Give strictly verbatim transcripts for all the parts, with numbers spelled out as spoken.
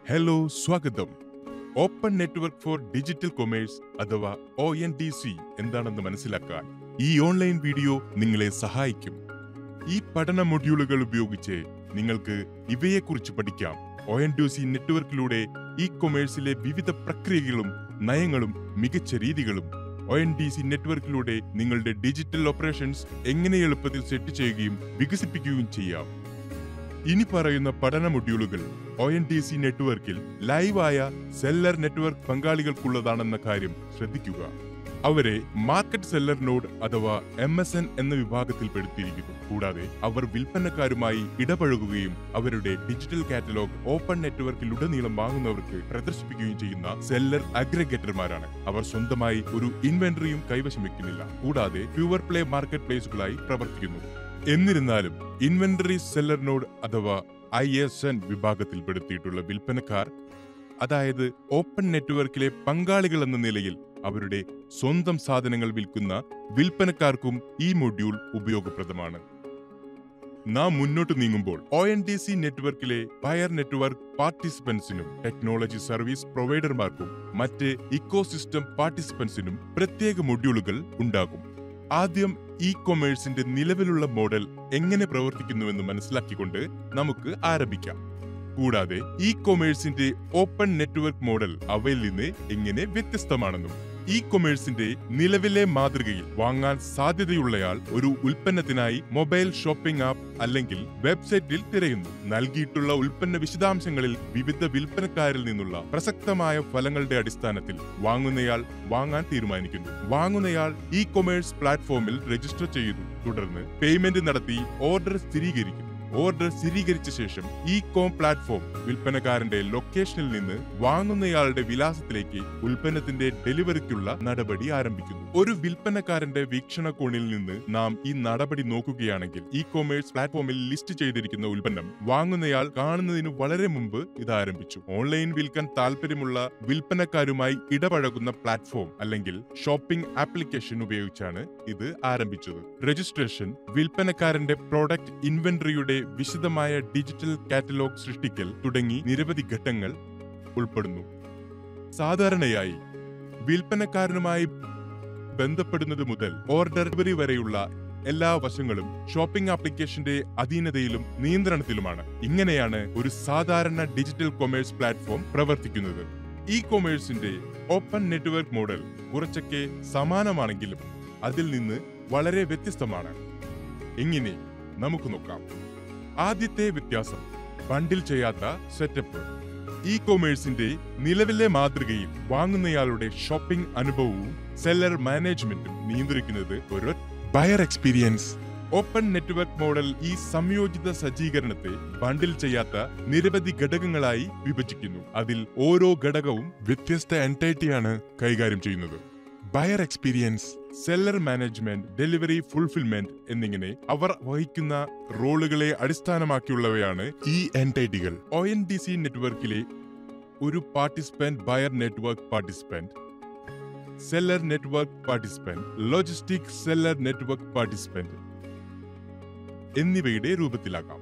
Hello, സ്വാഗതം. Open network for digital commerce അഥവാ O N D C എന്താണെന്ന് മനസ്സിലാക്കാൻ ഈ ഓൺലൈൻ വീഡിയോ നിങ്ങളെ സഹായിക്കും. ഈ പഠന മൊഡ്യൂളുകൾ ഉപയോഗിച്ച് നിങ്ങൾക്ക് ഇവയെക്കുറിച്ച് പഠിക്കാം. ഒ എൻ ഡി സി നെറ്റ്വർക്കിലൂടെ ഇ കൊമേഴ്സിലെ വിവിധ പ്രക്രിയകളും നയങ്ങളും മികച്ച രീതികളും ഒ എൻ ഡി സി നെറ്റ്വർക്കിലൂടെ നിങ്ങളുടെ ഡിജിറ്റൽ ഓപ്പറേഷൻസ് എങ്ങനെ എളുപ്പത്തിൽ സെറ്റ് ചെയ്യുകയും വികസിപ്പിക്കുകയും ചെയ്യാം. ഇനി പറയുന്ന പഠന മൊഡ്യൂളുകൾ ഒ എൻ ഡി സി നെറ്റ്വർക്കിൽ ലൈവായ സെല്ലർ നെറ്റ്വർക്ക് പങ്കാളികൾക്കുള്ളതാണെന്ന കാര്യം ശ്രദ്ധിക്കുക. അവരെ മാർക്കറ്റ് സെല്ലർ നോഡ് അഥവാ എം എസ് എൻ എന്ന വിഭാഗത്തിൽ പെടുത്തിയിരിക്കുന്നു. കൂടാതെ അവർ വിൽപ്പനക്കാരുമായി ഇടപഴകുകയും അവരുടെ ഡിജിറ്റൽ കാറ്റലോഗ് ഓപ്പൺ നെറ്റ്വർക്കിലുടനീളം വാങ്ങുന്നവർക്ക് പ്രദർശിപ്പിക്കുകയും ചെയ്യുന്ന സെല്ലർ അഗ്രഗേറ്റർമാരാണ്. അവർ സ്വന്തമായി ഒരു ഇൻവെന്ററിയും കൈവശം വെക്കുന്നില്ല. കൂടാതെ പ്യുവർ പ്ലേ മാർക്കറ്റ് പ്ലേസുകളായി പ്രവർത്തിക്കുന്നു. എന്നിരുന്നാലും ഇൻവെന്ററി സെല്ലർ നോഡ് അഥവാ ഐ എസ് എൻ വിഭാഗത്തിൽപ്പെടുത്തിയിട്ടുള്ള വിൽപ്പനക്കാർ, അതായത് ഓപ്പൺ നെറ്റ്വർക്കിലെ പങ്കാളികൾ എന്ന നിലയിൽ അവരുടെ സ്വന്തം സാധനങ്ങൾ വിൽക്കുന്ന വിൽപ്പനക്കാർക്കും ഈ മൊഡ്യൂൾ ഉപയോഗപ്രദമാണ്. നാം മുന്നോട്ട് നീങ്ങുമ്പോൾ ഒ എൻ ഡി സി നെറ്റ്വർക്കിലെ ബയർ നെറ്റ്വർക്ക് പാർട്ടിസിപ്പൻസിനും ടെക്നോളജി സർവീസ് പ്രൊവൈഡർമാർക്കും മറ്റ് ഇക്കോസിസ്റ്റം പാർട്ടിസിപ്പൻസിനും പ്രത്യേക മൊഡ്യൂളുകൾ ഉണ്ടാകും. ആദ്യം ഇ കൊമേഴ്സിന്റെ നിലവിലുള്ള മോഡൽ എങ്ങനെ പ്രവർത്തിക്കുന്നുവെന്ന് മനസ്സിലാക്കിക്കൊണ്ട് നമുക്ക് ആരംഭിക്കാം. കൂടാതെ ഇ കൊമേഴ്സിന്റെ ഓപ്പൺ നെറ്റ്വർക്ക് മോഡൽ അവയിൽ നിന്ന് എങ്ങനെ വ്യത്യസ്തമാണെന്നും, ഇ കൊമേഴ്സിന്റെ നിലവിലെ മാതൃകയിൽ വാങ്ങാൻ സാധ്യതയുള്ളയാൾ ഒരു ഉൽപ്പന്നത്തിനായി മൊബൈൽ ഷോപ്പിംഗ് ആപ്പ് അല്ലെങ്കിൽ വെബ്സൈറ്റിൽ തിരയുന്നു. നൽകിയിട്ടുള്ള ഉൽപ്പന്ന വിശദാംശങ്ങളിൽ വിവിധ വിൽപ്പനക്കാരിൽ നിന്നുള്ള പ്രസക്തമായ ഫലങ്ങളുടെ അടിസ്ഥാനത്തിൽ വാങ്ങുന്നയാൾ വാങ്ങാൻ തീരുമാനിക്കുന്നു. വാങ്ങുന്നയാൾ ഇ കൊമേഴ്സ് പ്ലാറ്റ്ഫോമിൽ രജിസ്റ്റർ ചെയ്യുന്നു. തുടർന്ന് പേയ്മെന്റ് നടത്തി ഓർഡർ സ്ഥിരീകരിക്കുന്നു. ഓർഡർ സ്ഥിരീകരിച്ച ശേഷം ഇ കോം പ്ലാറ്റ്ഫോം വിൽപ്പനക്കാരന്റെ ലൊക്കേഷനിൽ നിന്ന് വാങ്ങുന്നയാളുടെ വിലാസത്തിലേക്ക് ഉൽപ്പന്നത്തിന്റെ ഡെലിവറിക്കുള്ള നടപടി ആരംഭിക്കുന്നു. ഒരു വിൽപ്പനക്കാരന്റെ വീക്ഷണകോണിൽ നിന്ന് നാം ഈ നടപടി നോക്കുകയാണെങ്കിൽ, ഇ കൊമേഴ്സ് പ്ലാറ്റ്ഫോമിൽ ലിസ്റ്റ് ചെയ്തിരിക്കുന്ന ഉൽപ്പന്നം വാങ്ങുന്നയാൾ കാണുന്നതിന് വളരെ മുമ്പ് ഇത് ആരംഭിച്ചു. ഓൺലൈൻ വിൽക്കാൻ താല്പര്യമുള്ള വിൽപ്പനക്കാരുമായി ഇടപഴകുന്ന പ്ലാറ്റ്ഫോം അല്ലെങ്കിൽ ഷോപ്പിംഗ് ആപ്ലിക്കേഷൻ ഉപയോഗിച്ചാണ് ഇത് ആരംഭിച്ചത്. രജിസ്ട്രേഷൻ, വിൽപ്പനക്കാരന്റെ പ്രോഡക്റ്റ് ഇൻവെന്ററിയുടെ വിശദമായ ഡിജിറ്റൽ കാറ്റലോഗ് സൃഷ്ടിക്കൽ തുടങ്ങി നിരവധി ഘട്ടങ്ങൾ ഉൾപ്പെടുന്നു. സാധാരണയായി വിൽപ്പനക്കാരനുമായി ബന്ധപ്പെടുന്നത് മുതൽ ഓർഡർ ഡെലിവറി വരെയുള്ള എല്ലാ വശങ്ങളും ഷോപ്പിംഗ് ആപ്ലിക്കേഷന്റെ അധീനതയിലും നിയന്ത്രണത്തിലുമാണ്. ഇങ്ങനെയാണ് ഒരു സാധാരണ ഡിജിറ്റൽ കൊമേഴ്സ് പ്ലാറ്റ്ഫോം പ്രവർത്തിക്കുന്നത്. ഇ കൊമേഴ്സിന്റെ ഓപ്പൺ നെറ്റ്വർക്ക് മോഡൽ കുറച്ചൊക്കെ സമാനമാണെങ്കിലും അതിൽ നിന്ന് വളരെ വ്യത്യസ്തമാണ്. എങ്ങനെ നമുക്ക് നോക്കാം. ആദ്യത്തെ വ്യത്യാസം ബണ്ടിൽ ചെയ്യാത്ത സെറ്റപ്പ്. ഇ കൊമേഴ്സിന്റെ നിലവിലെ മാതൃകയിൽ വാങ്ങുന്നയാളുടെ ഷോപ്പിംഗ് അനുഭവവും സെല്ലർ മാനേജ്മെന്റും നിയന്ത്രിക്കുന്നത് ഒരു buyer experience. Open network model ഈ സംയോജിത സജ്ജീകരണത്തെ ബണ്ടിൽ ചെയ്യാത്ത നിരവധി ഘടകങ്ങളായി വിഭജിക്കുന്നു. അതിൽ ഓരോ ഘടകവും വ്യത്യസ്ത എൻറ്റൈറ്റിയാണ് കൈകാര്യം ചെയ്യുന്നത്. Buyer experience, seller management, delivery, fulfilment എന്നിങ്ങനെ അവർ വഹിക്കുന്ന റോളുകളെ അടിസ്ഥാനമാക്കിയുള്ളവയാണ് ഈ എൻറ്റൈറ്റികൾ. ഒ എൻ ഡി സി നെറ്റ്വർക്കിലെ ഒരു participant buyer network participant, seller network participant, logistic seller network participant എന്നിവയുടെ രൂപത്തിലാകാം.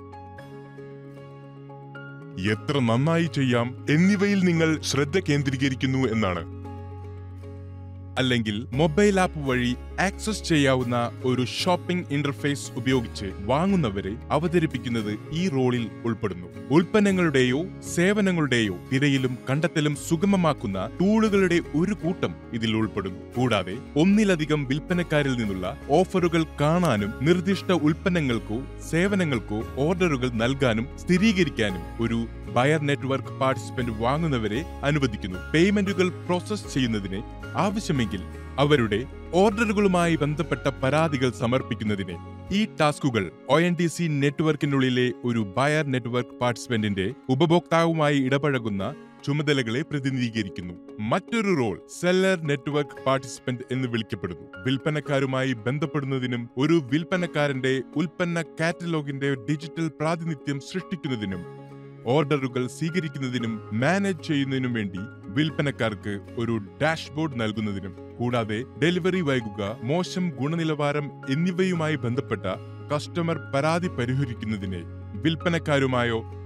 എത്ര നന്നായി ചെയ്യാം എന്നിവയിൽ നിങ്ങൾ ശ്രദ്ധ കേന്ദ്രീകരിക്കുന്നു എന്നാണ്. അല്ലെങ്കിൽ മൊബൈൽ ആപ്പ് വഴി ആക്സസ് ചെയ്യാവുന്ന ഒരു ഷോപ്പിംഗ് ഇന്റർഫേസ് ഉപയോഗിച്ച് വാങ്ങുന്നവരെ അവതരിപ്പിക്കുന്നത് ഈ റോളിൽ ഉൾപ്പെടുന്നു. ഉൽപ്പന്നങ്ങളുടെയോ സേവനങ്ങളുടെയോ തിരയലും കണ്ടെത്തലും സുഗമമാക്കുന്ന ടൂളുകളുടെ ഒരു കൂട്ടം ഇതിൽ ഉൾപ്പെടുന്നു. കൂടാതെ ഒന്നിലധികം വിൽപ്പനക്കാരിൽ നിന്നുള്ള ഓഫറുകൾ കാണാനും നിർദ്ദിഷ്ട ഉൽപ്പന്നങ്ങൾക്കോ സേവനങ്ങൾക്കോ ഓർഡറുകൾ നൽകാനും സ്ഥിരീകരിക്കാനും ഒരു ബയർ നെറ്റ്വർക്ക് പാർട്ടിസിപ്പന്റ് വാങ്ങുന്നവരെ അനുവദിക്കുന്നു. പേയ്മെന്റുകൾ പ്രോസസ് ചെയ്യുന്നതിന് ആവശ്യമെങ്കിൽ അവരുടെ ഓർഡറുകളുമായി ബന്ധപ്പെട്ട പരാതികൾ സമർപ്പിക്കുന്നതിന് ഈ ടാസ്കുകൾ ഒ എൻ ഡി സി നെറ്റ്വർക്കിനുള്ളിലെ ഒരു ബയർ നെറ്റ്വർക്ക് പാർട്ടിസിപ്പന്റിന്റെ ഉപഭോക്താവുമായി ഇടപഴകുന്ന ചുമതലകളെ പ്രതിനിധീകരിക്കുന്നു. മറ്റൊരു റോൾ സെല്ലർ നെറ്റ്വർക്ക് പാർട്ടിസിപ്പന്റ് എന്ന് വിളിക്കപ്പെടുന്നു. വിൽപ്പനക്കാരുമായി ബന്ധപ്പെടുന്നതിനും ഒരു വിൽപ്പനക്കാരന്റെ ഉൽപ്പന്ന കാറ്റലോഗിന്റെ ഡിജിറ്റൽ പ്രാതിനിധ്യം സൃഷ്ടിക്കുന്നതിനും ഓർഡറുകൾ സ്വീകരിക്കുന്നതിനും മാനേജ് ചെയ്യുന്നതിനും വേണ്ടി വിൽപ്പനക്കാർക്ക് ഒരു ഡാഷ്ബോർഡ് നൽകുന്നതിനും, കൂടാതെ ഡെലിവറി വൈകുക, മോശം ഗുണനിലവാരം എന്നിവയുമായി ബന്ധപ്പെട്ട കസ്റ്റമർ പരാതി പരിഹരിക്കുന്നതിന് വിൽപ്പനക്കാരുമായോ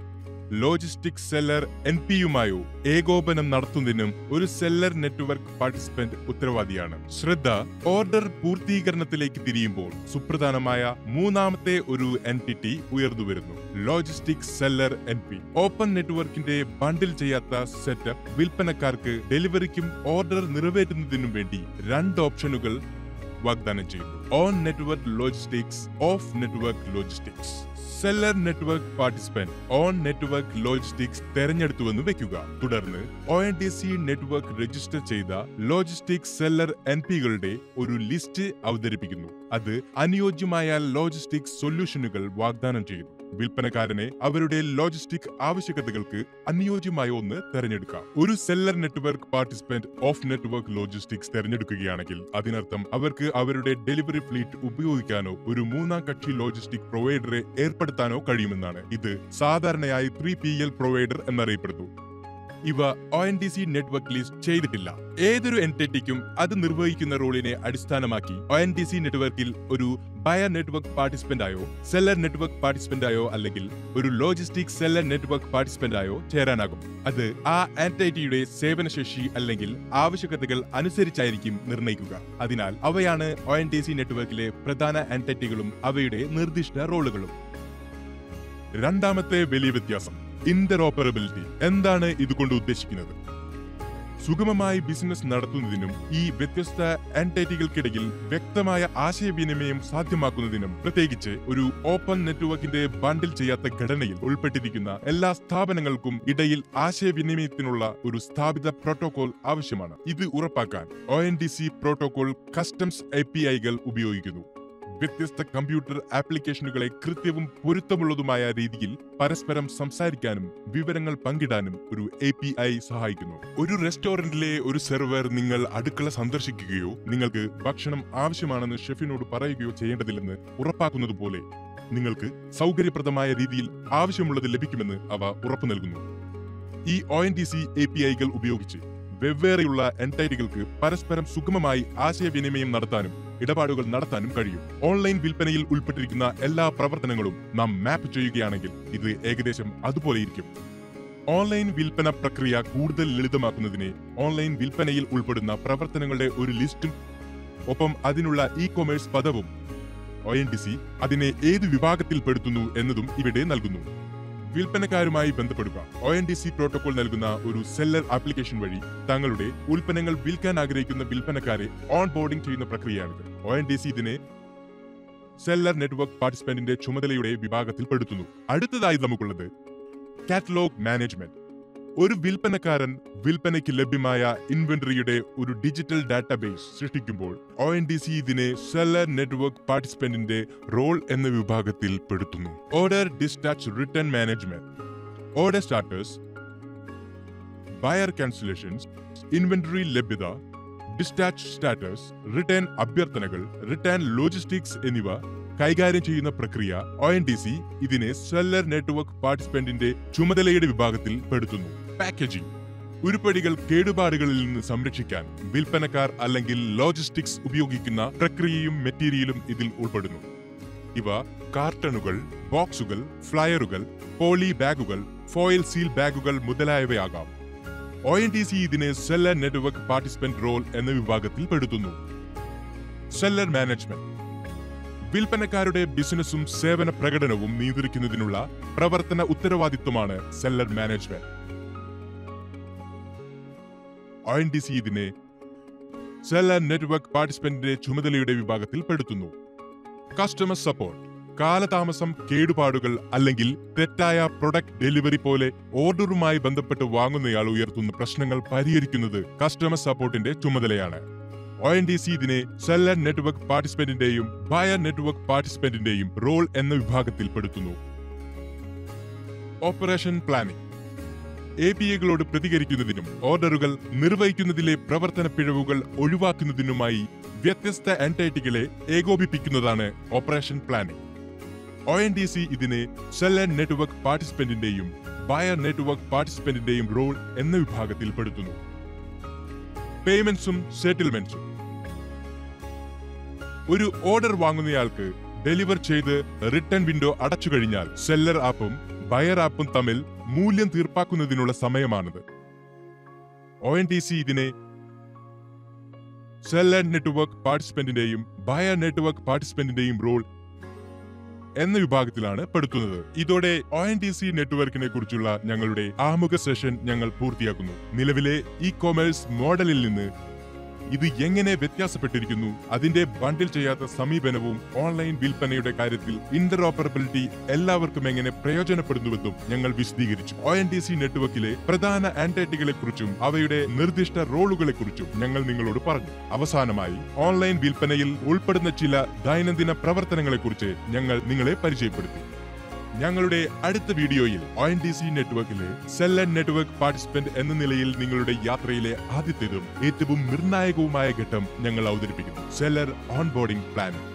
ലോജിസ്റ്റിക് സെല്ലർ എൻ പിയുമായോ ഏകോപനം നടത്തുന്നതിനും ഒരു സെല്ലർ നെറ്റ്വർക്ക് പാർട്ടിസിപ്പന്റ് ഉത്തരവാദിയാണ്. ശ്രദ്ധ, ഓർഡർ പൂർത്തീകരണത്തിലേക്ക് തിരിയുമ്പോൾ സുപ്രധാനമായ മൂന്നാമത്തെ ഒരു എന്റിറ്റി ഉയർന്നുവരുന്നു: logistic seller N P. Open നെറ്റ്വർക്കിന്റെ ബണ്ടിൽ ചെയ്യാത്ത സെറ്റപ്പ് വിൽപ്പനക്കാർക്ക് ഡെലിവറിക്കും ഓർഡർ നിറവേറ്റുന്നതിനും വേണ്ടി രണ്ട് ഓപ്ഷനുകൾ വാഗ്ദാനം ചെയ്യുന്നു: on network logistics, off network logistics. Seller network participant on network logistics തെരഞ്ഞെടുത്തുവെന്ന് വെക്കുക. തുടർന്ന് O N D C network register ചെയ്ത ലോജിസ്റ്റിക് സെല്ലർ എൻ പികളുടെ ഒരു ലിസ്റ്റ് അവതരിപ്പിക്കുന്നു. അത് അനുയോജ്യമായ ലോജിസ്റ്റിക് സൊല്യൂഷനുകൾ വാഗ്ദാനം ചെയ്യുന്നു. വിൽപ്പനക്കാരനെ അവരുടെ ലോജിസ്റ്റിക് ആവശ്യകതകൾക്ക് അനുയോജ്യമായ ഒന്ന് തെരഞ്ഞെടുക്കാം. ഒരു seller network participant off network logistics തെരഞ്ഞെടുക്കുകയാണെങ്കിൽ അതിനർത്ഥം അവർക്ക് അവരുടെ ഡെലിവറി ഫ്ലീറ്റ് ഉപയോഗിക്കാനോ ഒരു മൂന്നാം കക്ഷി ലോജിസ്റ്റിക് പ്രൊവൈഡറെ ഏർപ്പെടുത്താനോ കഴിയുമെന്നാണ്. ഇത് സാധാരണയായി ത്രീ പി എൽ പ്രൊവൈഡർ എന്നറിയപ്പെടുന്നു. ഇവ O N D C network list ചെയ്തിട്ടില്ല. ഏതൊരു എന്റിറ്റിക്കും അത് നിർവഹിക്കുന്ന റോളിനെ അടിസ്ഥാനമാക്കി ഒ എൻ ഡി സി നെറ്റ്വർക്കിൽ ഒരു ബയർ നെറ്റ്വർക്ക് പാർട്ടിസിപ്പന്റ് ആയോ സെല്ലർ നെറ്റ്വർക്ക് പാർട്ടിസിപ്പന്റ് ആയോ അല്ലെങ്കിൽ ഒരു ലോജിസ്റ്റിക് സെല്ലർ നെറ്റ്വർക്ക് പാർട്ടിസിപ്പന്റ് ആയോ ചേരാനാകും. അത് ആ എന്റിറ്റിയുടെ സേവനശേഷി അല്ലെങ്കിൽ ആവശ്യകതകൾ അനുസരിച്ചായിരിക്കും നിർണ്ണയിക്കുക. അതിനാൽ അവയാണ് ഒ എൻ ഡി സി നെറ്റ്വർക്കിലെ പ്രധാന എന്റിറ്റികളും അവയുടെ നിർദ്ദിഷ്ട റോളുകളും. രണ്ടാമത്തെ വലിയ വ്യത്യാസം ഇന്റർഓപ്പറബിലിറ്റി. എന്താണ് ഇതുകൊണ്ട് ഉദ്ദേശിക്കുന്നത്? സുഗമമായി ബിസിനസ് നടത്തുന്നതിനും ഈ വ്യത്യസ്ത എന്റിറ്റികൾക്കിടയിൽ വ്യക്തമായ ആശയവിനിമയം സാധ്യമാക്കുന്നതിനും, പ്രത്യേകിച്ച് ഒരു ഓപ്പൺ നെറ്റ്വർക്കിന്റെ ബണ്ടിൽ ചെയ്യാത്ത ഘടനയിൽ ഉൾപ്പെട്ടിരിക്കുന്ന എല്ലാ സ്ഥാപനങ്ങൾക്കും ഇടയിൽ ആശയവിനിമയത്തിനുള്ള ഒരു സ്ഥാപിത പ്രോട്ടോകോൾ ആവശ്യമാണ്. ഇത് ഉറപ്പാക്കാൻ O N D C protocol customs A P ഐകൾ ഉപയോഗിക്കുന്നു. വ്യത്യസ്ത കമ്പ്യൂട്ടർ ആപ്ലിക്കേഷനുകളെ കൃത്യവും പൊരുത്തമുള്ളതുമായ രീതിയിൽ പരസ്പരം സംസാരിക്കാനും വിവരങ്ങൾ പങ്കിടാനും ഒരു എ പി ഐ സഹായിക്കുന്നു. ഒരു റെസ്റ്റോറന്റിലെ ഒരു സെർവർ നിങ്ങൾ അടുക്കള സന്ദർശിക്കുകയോ നിങ്ങൾക്ക് ഭക്ഷണം ആവശ്യമാണെന്ന് ഷെഫിനോട് പറയുകയോ ചെയ്യേണ്ടതില്ലെന്ന് ഉറപ്പാക്കുന്നതുപോലെ നിങ്ങൾക്ക് സൗകര്യപ്രദമായ രീതിയിൽ ആവശ്യമുള്ളത് ലഭിക്കുമെന്ന് അവ ഉറപ്പു നൽകുന്നു. ഈ O N D C A P ഐകൾ ഉപയോഗിച്ച് വെവ്വേറെയുള്ള എന്റിറ്റികൾക്ക് പരസ്പരം സുഗമമായി ആശയവിനിമയം നടത്താനും ഇടപാടുകൾ നടത്താനും കഴിയും. ഓൺലൈൻ വിൽപ്പനയിൽ ഉൾപ്പെട്ടിരിക്കുന്ന എല്ലാ പ്രവർത്തനങ്ങളും നാം മാപ്പ് ചെയ്യുകയാണെങ്കിൽ ഇത് ഏകദേശം അതുപോലെയിരിക്കും. ഓൺലൈൻ വിൽപ്പന പ്രക്രിയ കൂടുതൽ ലളിതമാക്കുന്നതിന് ഓൺലൈൻ വിൽപ്പനയിൽ ഉൾപ്പെടുന്ന പ്രവർത്തനങ്ങളുടെ ഒരു ലിസ്റ്റും ഒപ്പം അതിനുള്ള ഇ കൊമേഴ്സ് പദവും ഒ എൻ ഡി സി അതിനെ ഏത് വിഭാഗത്തിൽ പെടുത്തുന്നു എന്നതും ഇവിടെ നൽകുന്നു. വിൽപ്പനക്കാരുമായി ബന്ധപ്പെടുക. O N D C protocol നൽകുന്ന ഒരു സെല്ലർ ആപ്ലിക്കേഷൻ വഴി തങ്ങളുടെ ഉൽപ്പന്നങ്ങൾ വിൽക്കാൻ ആഗ്രഹിക്കുന്ന വിൽപ്പനക്കാരെ ഓൺ ബോർഡിംഗ് ചെയ്യുന്ന പ്രക്രിയയാണിത്. ഒ എൻ ഡി സി ഇതിനെ സെല്ലർ നെറ്റ്വർക്ക് പാർട്ടിസിപ്പന്റിന്റെ ചുമതലയുടെ വിഭാഗത്തിൽ പെടുത്തുന്നു. അടുത്തതായി നമുക്കുള്ളത് കാറ്റലോഗ് മാനേജ്മെന്റ്. ഒരു വിൽപ്പനക്കാരൻ വിൽപ്പനയ്ക്ക് ലഭ്യമായ ഇൻവെന്ററിയുടെ ഒരു ഡിജിറ്റൽ ഡാറ്റാബേസ് സൃഷ്ടിക്കുമ്പോൾ ഒ എൻ ഡി സി ഇതിനെ സെല്ലർ നെറ്റ്വർക്ക് പാർട്ടിസിപ്പന്റിന്റെ റോൾ എന്ന വിഭാഗത്തിൽ പെടുത്തുന്നു. Order dispatch return management. Order status, buyer cancellations, inventory ലഭ്യത, ഡിസ്പാച്ച് സ്റ്റാറ്റസ്, റിട്ടേൺ അഭ്യർത്ഥനകൾ, റിട്ടേൺ ലോജിസ്റ്റിക്സ് എന്നിവ കൈകാര്യം ചെയ്യുന്ന പ്രക്രിയ ഒ എൻ ഡി സി ഇതിനെ സെല്ലർ നെറ്റ്വർക്ക് പാർട്ടിസിപ്പന്റിന്റെ ചുമതലയുടെ വിഭാഗത്തിൽ പെടുത്തുന്നു. പാക്കേജിംഗ്. ഉരുപ്പടികൾ കേടുപാടുകളിൽ നിന്ന് സംരക്ഷിക്കാൻ വിൽപ്പനക്കാർ അല്ലെങ്കിൽ ലോജിസ്റ്റിക്സ് ഉപയോഗിക്കുന്ന പ്രക്രിയയും മെറ്റീരിയലും ഇതിൽ ഉൾപ്പെടുന്നു. ഇവ കാർട്ടണുകൾ, ബോക്സുകൾ, ഫ്ലയറുകൾ, പോളി ബാഗുകൾ, ഫോയിൽ സീൽ ബാഗുകൾ മുതലായവയാകാം. ഒ എൻ ഡി സി ഇതിനെ സെല്ലർ നെറ്റ്വർക്ക് പാർട്ടിസിപ്പന്റ് റോൾ എന്ന വിഭാഗത്തിൽ പെടുത്തുന്നു. Seller management. വിൽപ്പനക്കാരുടെ ബിസിനസ്സും സേവന പ്രകടനവും നിയന്ത്രിക്കുന്നതിനുള്ള പ്രവർത്തന ഉത്തരവാദിത്വമാണ് seller management. O N D C ഇതിനെ സെല്ലർ നെറ്റ്വർക്ക് പാർട്ടിസിപ്പന്റിന്റെ ചുമതലയുടെ വിഭാഗത്തിൽ പെടുത്തുന്നു. Customer support. കാലതാമസം, കേടുപാടുകൾ അല്ലെങ്കിൽ തെറ്റായ പ്രൊഡക്റ്റ് ഡെലിവറി പോലെ ഓർഡറുമായി ബന്ധപ്പെട്ട് വാങ്ങുന്നയാൾ ഉയർത്തുന്ന പ്രശ്നങ്ങൾ പരിഹരിക്കുന്നത് കസ്റ്റമർ സപ്പോർട്ടിന്റെ ചുമതലയാണ്. ഒ എൻ ഡി സി ഇതിനെ സെല്ലർ നെറ്റ്വർക്ക് പാർട്ടിസിപ്പന്റിന്റെയും ബയർ നെറ്റ്വർക്ക് പാർട്ടിസിപ്പന്റിന്റെയും റോൾ എന്ന വിഭാഗത്തിൽ പെടുത്തുന്നു. Operation planning. എ പി ഐകളോട് പ്രതികരിക്കുന്നതിനും ഓർഡറുകൾ നിർവഹിക്കുന്നതിലെ പ്രവർത്തന പിഴവുകൾ ഒഴിവാക്കുന്നതിനുമായി വ്യത്യസ്ത എന്റിറ്റികളെ ഏകോപിപ്പിക്കുന്നതാണ് operation planning. O N D C ഇതിനെ സെല്ലർ നെറ്റ്വർക്ക് പാർട്ടിസിപ്പന്റിന്റെയും ബയർ നെറ്റ്വർക്ക് പാർട്ടിസിപ്പന്റിന്റെയും റോൾ എന്ന വിഭാഗത്തിൽ പെടുത്തുന്നു. പേയ്മെന്റ്സും സെറ്റിൽമെന്റ്സും. ഒരു ഓർഡർ വാങ്ങുന്നയാൾക്ക് ഡെലിവർ ചെയ്ത് റിട്ടേൺ വിൻഡോ അടച്ചു കഴിഞ്ഞാൽ സെല്ലർ ആപ്പും ബയർ ആപ്പും തമ്മിൽ മൂല്യം തീർപ്പാക്കുന്നതിനുള്ള സമയമാണിത്. ഒ എൻ ഡി സി ഇതിനെ സെല്ലർ നെറ്റ്വർക്ക് പാർട്ടിസിപ്പന്റിന്റെയും ബയർ നെറ്റ്വർക്ക് പാർട്ടിസിപ്പന്റിന്റെയും റോൾ എന്ന വിഭാഗത്തിലാണ് പെടുത്തുന്നത്. ഇതോടെ ഒ എൻ ഡി സി നെറ്റ്വർക്കിനെ കുറിച്ചുള്ള ഞങ്ങളുടെ ആമുഖ സെഷൻ ഞങ്ങൾ പൂർത്തിയാക്കുന്നു. നിലവിലെ ഇ കൊമേഴ്സ് മോഡലിൽ നിന്ന് ഇത് എങ്ങനെ വ്യത്യാസപ്പെട്ടിരിക്കുന്നു, അതിന്റെ ബണ്ടിൽ ചെയ്യാത്ത സമീപനവും ഓൺലൈൻ വിൽപ്പനയുടെ കാര്യത്തിൽ ഇന്റർഓപ്പറബിലിറ്റി എല്ലാവർക്കും എങ്ങനെ പ്രയോജനപ്പെടുന്നുവെന്നും ഞങ്ങൾ വിശദീകരിച്ചു. ഒ എൻ ഡി സി നെറ്റ്വർക്കിലെ പ്രധാന ആന്റിറ്റികളെ കുറിച്ചും അവയുടെ നിർദ്ദിഷ്ട റോളുകളെ കുറിച്ചും ഞങ്ങൾ നിങ്ങളോട് പറഞ്ഞു. അവസാനമായി ഓൺലൈൻ വിൽപ്പനയിൽ ഉൾപ്പെടുന്ന ചില ദൈനംദിന പ്രവർത്തനങ്ങളെ കുറിച്ച് ഞങ്ങൾ നിങ്ങളെ പരിചയപ്പെടുത്തി. ഞങ്ങളുടെ അടുത്ത വീഡിയോയിൽ ഒ എൻ ഡി സി നെറ്റ്വർക്കിലെ സെല്ലർ നെറ്റ്വർക്ക് പാർട്ടിസിപ്പന്റ് എന്ന നിലയിൽ നിങ്ങളുടെ യാത്രയിലെ ആദ്യത്തേതും ഏറ്റവും നിർണായകവുമായ ഘട്ടം ഞങ്ങൾ അവതരിപ്പിക്കുന്നു: സെല്ലർ ഓൺബോർഡിംഗ് പ്ലാൻ.